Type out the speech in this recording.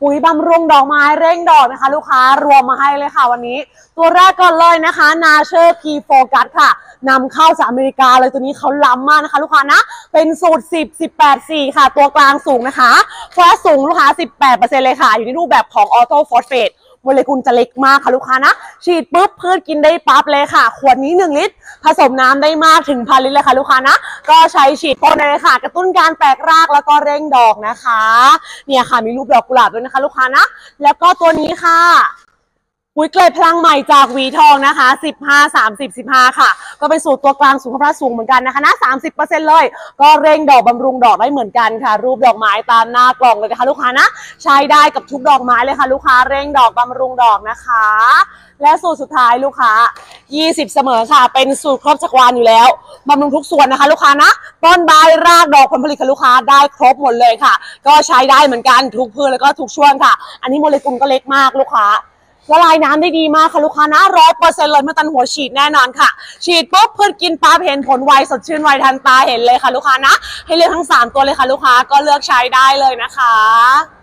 ปุ๋ยบำรุงดอกไม้เร่งดอกนะคะลูกค้ารวมมาให้เลยค่ะวันนี้ตัวแรกก่อนเลยนะคะนาเชอร์พีโฟกัสค่ะนำเข้าจากอเมริกาเลยตัวนี้เขาล้ำมากนะคะลูกค้านะเป็นสูตร10-18-4ค่ะตัวกลางสูงนะคะฟอสสูงลูกค้า 18% เลยค่ะอยู่ในรูปแบบของออโต้ฟอสเฟตโมเลกุลจะเล็กมากค่ะลูกค้านะฉีดปุ๊บพืชกินได้ปั๊บเลยค่ะขวดนี้1 ลิตรผสมน้ำได้มากถึง1,000 ลิตรเลยค่ะลูกค้านะก็ใช้ฉีดพ่นเลยค่ะกระตุ้นการแตกรากแล้วก็เร่งดอกนะคะเนี่ยค่ะมีรูปดอกกุหลาบด้วยนะคะลูกค้านะแล้วก็ตัวนี้ค่ะปุ๋ยเกรดพลังใหม่จากหวีทองนะคะ15-30-15ค่ะก็เป็นสูตรตัวกลางสูงพระสูงเหมือนกันนะคะนะ 30% เลยก็เร่งดอกบำรุงดอกได้เหมือนกันค่ะรูปดอกไม้ตามหน้ากล่องเลยนะคะลูกค้านะใช้ได้กับทุกดอกไม้เลยค่ะลูกค้าเร่งดอกบำรุงดอกนะคะและสูตรสุดท้ายลูกค้า20เสมอค่ะเป็นสูตรครบจักรวาลอยู่แล้วบำรุงทุกส่วนนะคะลูกค้านะต้นใบรากดอกผลผลิตค่ะลูกค้าได้ครบหมดเลยค่ะก็ใช้ได้เหมือนกันทุกพืชแล้วก็ทุกช่วงค่ะอันนี้โมเลกุลก็เล็กมากลูกค้าละลายน้ำได้ดีมากค่ะลูกค้านะ100%เลยเมื่อตันหัวฉีดแน่นอนค่ะฉีดปุ๊บพืชกินปั๊บเห็นผลไวสดชื่นไวทันตาเห็นเลยค่ะลูกค้านะให้เลือกทั้ง3ตัวเลยค่ะลูกค้าก็เลือกใช้ได้เลยนะคะ